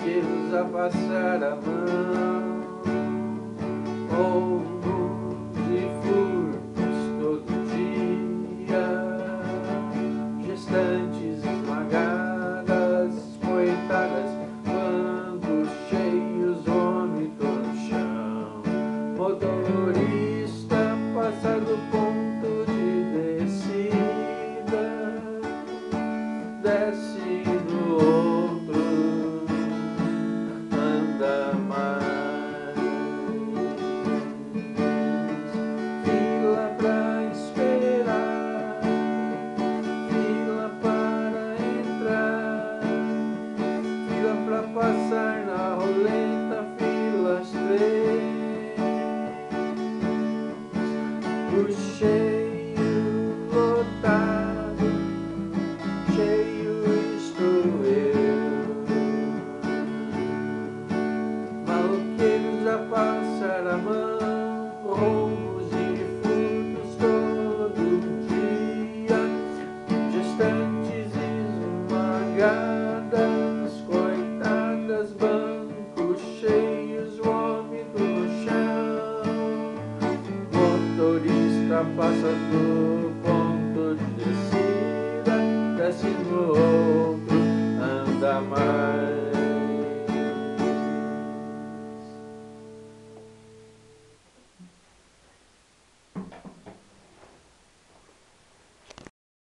maloqueiros a passar a mão, roubos e furtos todo dia, gestantes esmagadas, coitadas, bancos cheios, vômito no chão, motorista passa do ponto de descida, desce no outro, anda mais. Fila pra esperar, fila para entrar, fila pra passar na roleta, filas três. O cheio lotado, cheio estou eu, maloqueiros a passar a mão, roubos e furtos todo dia, gestantes esmagadas, coitadas, bancos cheios, vômito no chão, motorista passa do ponto de descida, desce no outro, anda mais.